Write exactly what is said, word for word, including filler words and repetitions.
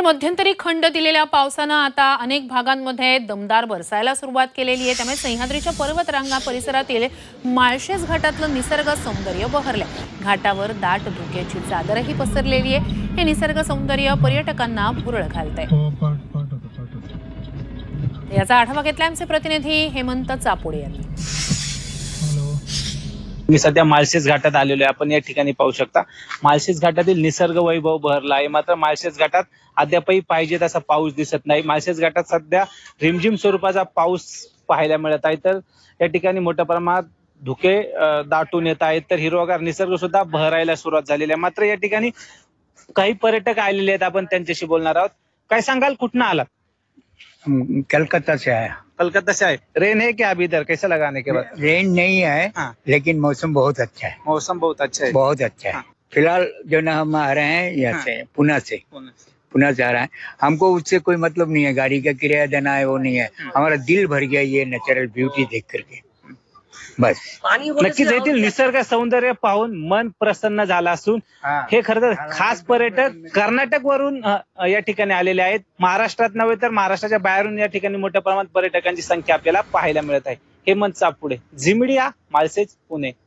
मध्यंतरी खंड दिलेल्या पावसानं आता अनेक भागांमध्ये दमदार बरसायला सुरुवात केलेली आहे। त्यामुळे सह्याद्रीच्या पर्वतरांगा परिसरातील माळशेज घाटातलं निसर्ग सौंदर्य बहरलंय। घाटावर दाट धुक्याची चादरही पसरलेली आहे। हे निसर्ग सौंदर्य पर्यटकांना भुरळ घालतंय। याचा आढावा घेतलाय आमचे प्रतिनिधी हेमंत चापोडे यांनी। मी सध्या माळशेज घाटात आलेलो आहे। आपण या ठिकाणी पाहू शकता माळशेज घाटातील निसर्ग वैभव बहरला आहे। मात्र माळशेज घाटात अद्यापही पाहिजे तसा पाऊस दिसत नाही। माळशेज घाटात सध्या रिमझिम स्वरूपाचा पाऊस पाहायला मिळत आहे। तर या ठिकाणी मोठ्या प्रमाणात धुके दाटून येत आहेत। तर हिरवागार निसर्ग सुद्धा बहरायला सुरुवात झालेली आहे। मात्र या ठिकाणी काही पर्यटक आलेले आहेत, आपण त्यांच्याशी बोलणार आहोत। काय सांगाल, कुठनं आलात? कलकत्ता से आया। कलकत्ता से आए। रेन है क्या अभी इधर? कैसा लगा आने के बाद? रेन नहीं है, हाँ। लेकिन मौसम बहुत अच्छा है। मौसम बहुत अच्छा है। बहुत अच्छा है। हाँ। फिलहाल जो ना हम आ रहे हैं यहाँ हाँ। से, पुणे से पुणे से आ रहे हैं। हमको उससे कोई मतलब नहीं है, गाड़ी का किराया देना है वो नहीं है। हमारा दिल भर गया ये नेचुरल ब्यूटी देख करके, बस। नक्कीच येथील निसर्ग सौंदर्य पाहून मन प्रसन्न झालं असून हे खरं तर खास पर्यटक कर्नाटक वरून या ठिकाणी आलेले आहेत। महाराष्ट्रात नव्हे तर महाराष्ट्राच्या बाहेरून या ठिकाणी मोठ्या प्रमाणात पर्यटकांची संख्या आपल्याला पाहायला मिळत आहे। हेमंत चापोडे, झी मीडिया, माळशेज, पुणे।